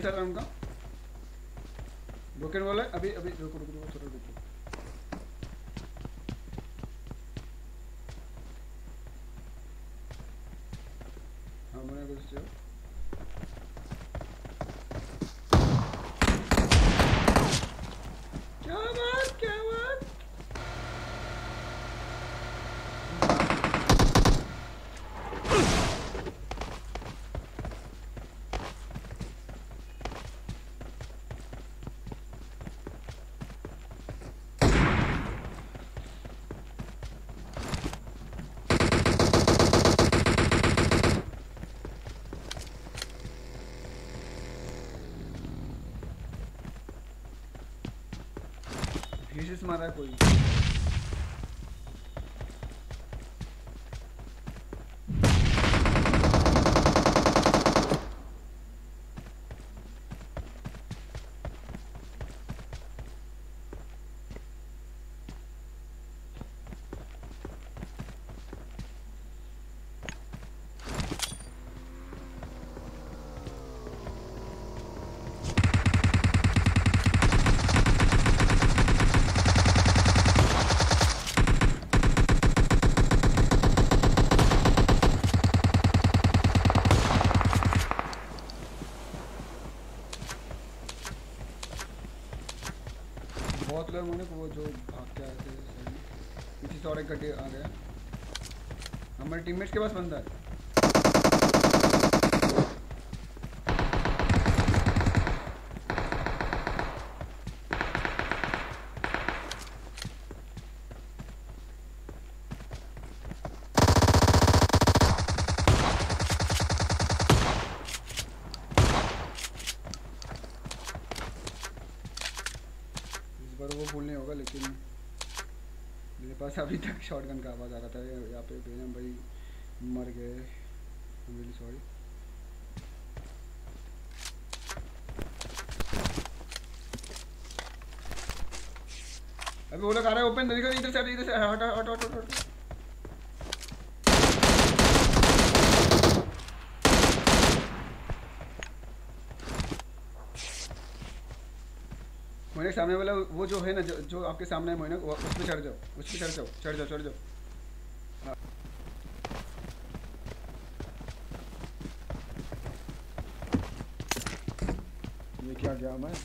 चल रहा है उनका। ब्रोकन वाला अभी अभी रुको रुको रुको थोड़ा रुको। हाँ मैंने कुछ क्या बात क्या बात। भीषिस मारा है कोई। बहुत लोग होने को वो जो भाग के आए थे पीछे से और एक गड्ढे आ गया। हमारे टीममेट्स के पास बंदा है। वो फुल नहीं होगा लेकिन मेरे पास अभी तक शॉटगन का आवाज़ आ रहा था। यहाँ पे बेगम भाई मर गए। I am really sorry. अभी वो लोग आ रहा है ओपन। देखो इधर से हट हट हट हट। मोइनक सामने वाला वो जो है ना जो आपके सामने है मोइनक उस पे चढ़ जाओ। उस पे चढ़ जाओ। हाँ। ये क्या गया मैं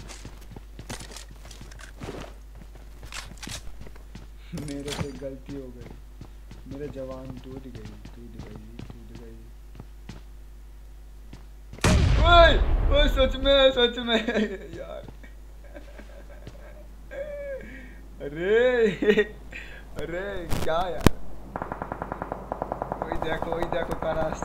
मेरे से गलती हो गई। मेरे जवान टूट गई। ओए सच में यार। अरे क्या यार। वही देखो करास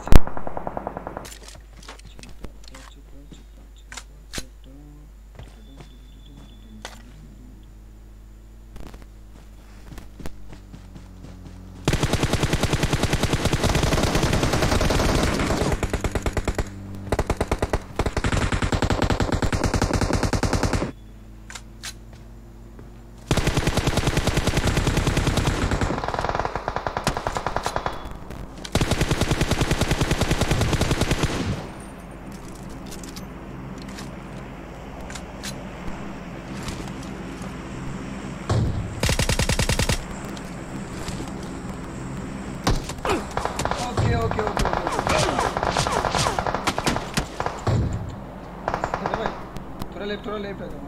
थोड़ा लेफ्ट आ जाओ।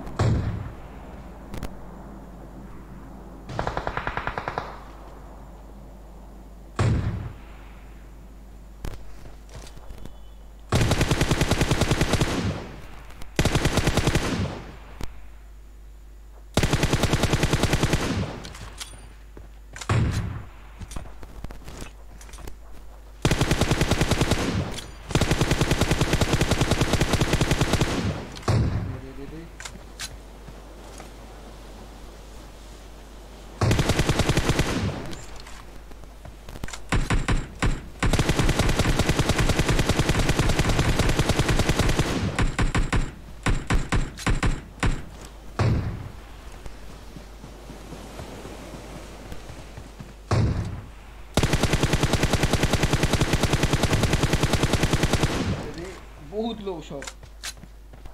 बहुत लो शॉट।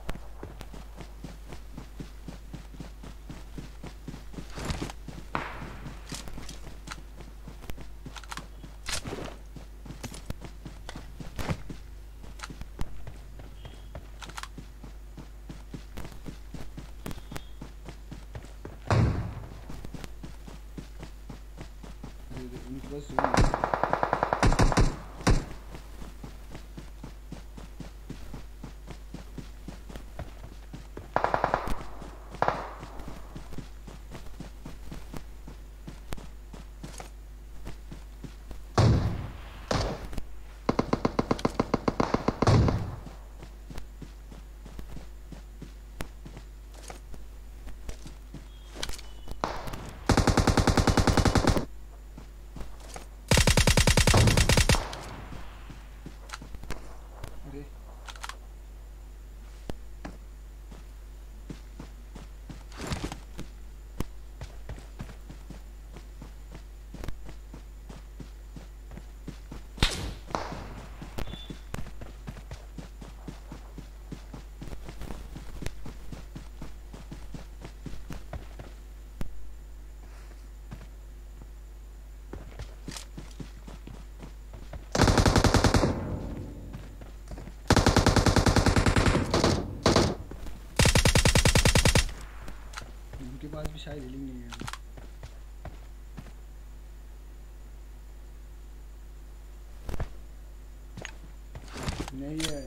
जबरदस्त जोन है। अरे उनके पास भी शायद हीलिंग नहीं है। नहीं है।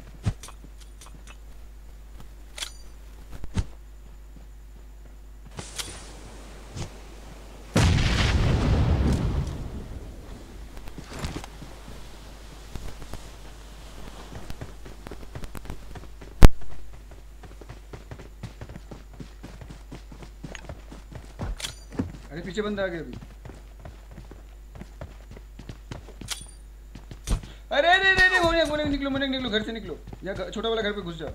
अरे पीछे बंदा आ गया अभी। अरे नहीं नहीं नहीं, मोने निकलो, मोने निकलो, घर से निकलो, या छोटा वाला घर पे घुस जाओ।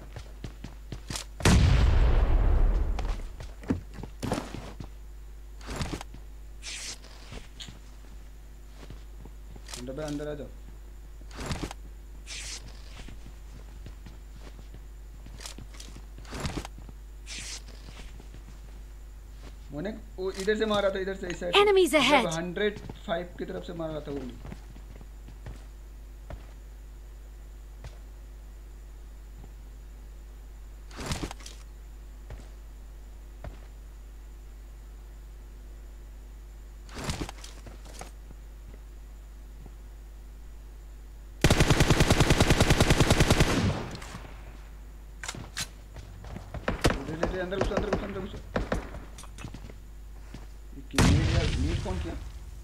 अंदर आ जाओ। मोने वो इधर से मारा था, इधर से इस साइड। Enemies ahead. 105 की तरफ से मारा था वो। अंदर घुसो, अंदर घुसो, अंदर घुसो। नीड कौन किया?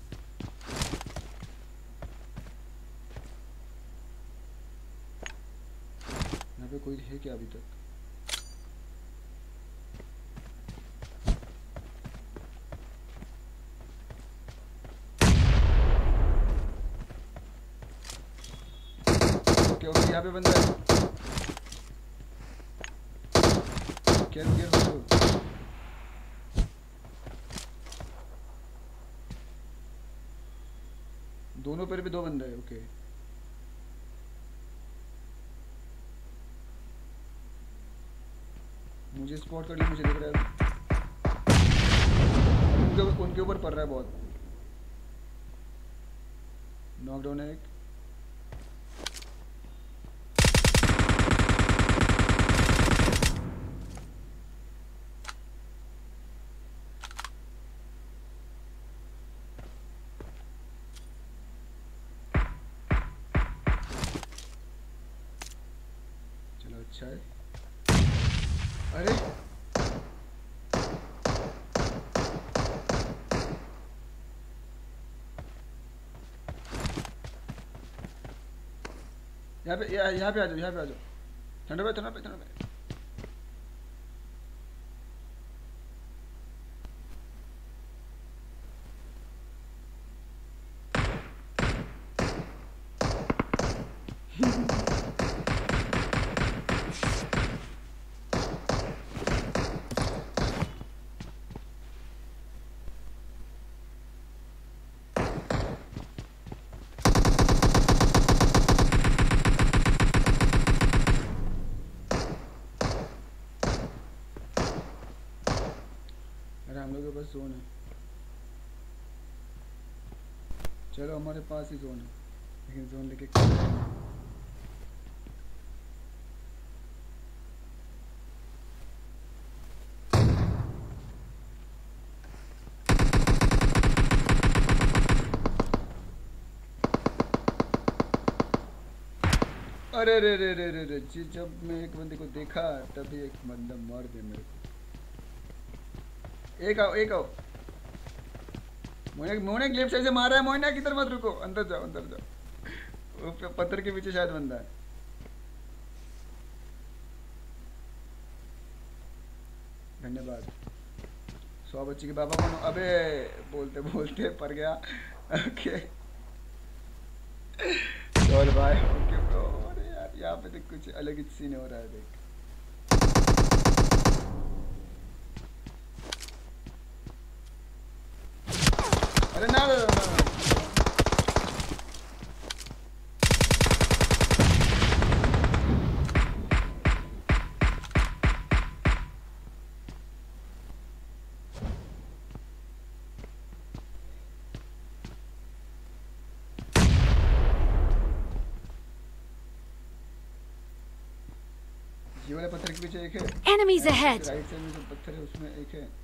यहाँ पे कोई है क्या अभी तक? ओके ओके, यहाँ पे बंदा है। केयर दोनों पैर पे दो बंदा है। ओके मुझे स्पॉट कर लिया, मुझे दिख रहा है। उनके ऊपर पड़ रहा है बहुत। नॉकडाउन है एक। अच्छा है। अरे यहाँ पे आ जाओ, यहाँ पे आ जाओ। ठंडा पे, ठंडा पे, ठंडा पे। अरे हम लोग के पास जोन है। चलो हमारे पास ही जोन है, लेकिन जोन लेके अरे रे रे रे रे रे जब मैं एक बंदे को देखा तभी एक बंदा मार दिया मेरे को। एक आओ एक आओ। मोने मोने लेफ्ट साइड से मार रहा है। मोने किधर मत रुको, अंदर जाओ अंदर जाओ। वो पत्थर के पीछे शायद बंदा है। धन्यवाद। 100 बच्चे के बाबा कौन? अबे बोलते बोलते पर गया। ओके चल भाई। Okay bro. अरे यार यहाँ पे देख कुछ अलग ही सीन हो रहा है देख। अरे ना ना ना ये वाले पत्थर के पीछे एक है। Enemies ahead. राइट साइड में जो पत्थर है उसमें एक है।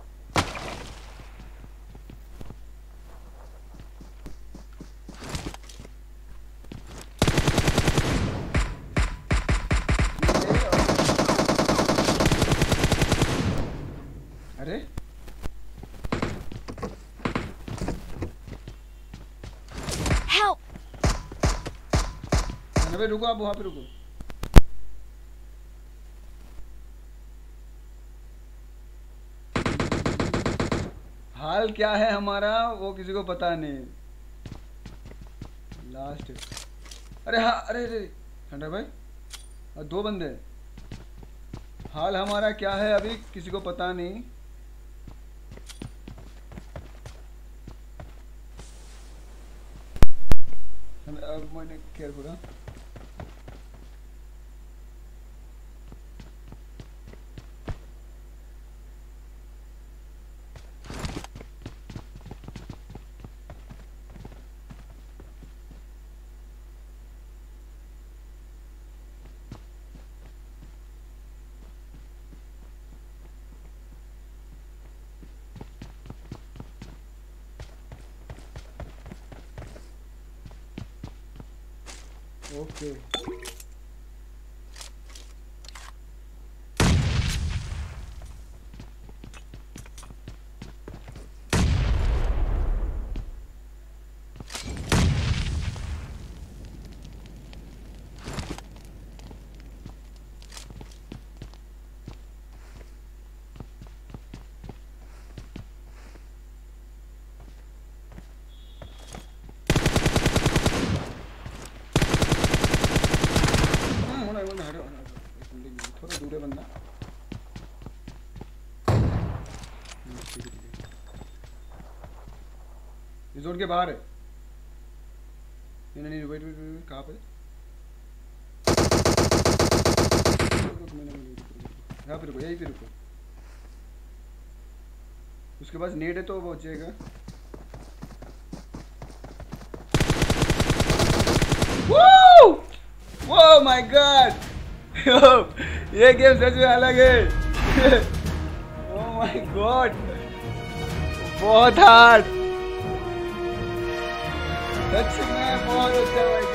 अरे Help. अबे रुको, आप वहाँ पे रुको। हाल क्या है हमारा वो किसी को पता नहीं। लास्ट अरे हाँ अरे अरे ठंडा भाई और 2 बंदे। हाल हमारा क्या है अभी किसी को पता नहीं। अब मैंने केयरफुल। हाँ ओके थोड़ा दूर है बंदा। जोन के बाहर है। नहीं नहीं वेट वेट वेट कहाँ पे? यहाँ पे रुको, यहीं पे रुको। उसके पास नेट है तो वो बचेगा। वो माय गॉड ये गेम सच में अलग है। ओह माय गॉड बहुत हार्ड, सच में बहुत अच्छा भाई।